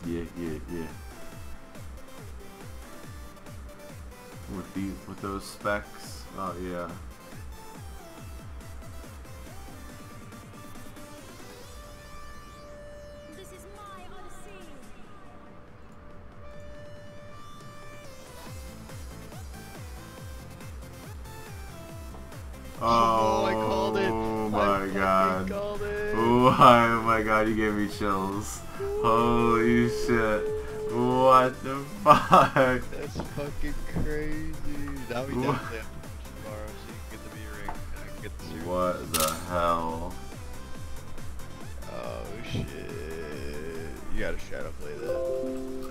Yeah. With those specs. Oh yeah. This is my Odyssey. Oh, I called it. Oh I my fucking god. called it. Oh my god, you gave me chills. Holy shit. What the fuck? That's fucking crazy. Now we definitely have to tomorrow so you can get the V-Ring and I can get the series. What the hell? Oh shit. You gotta shadow play that.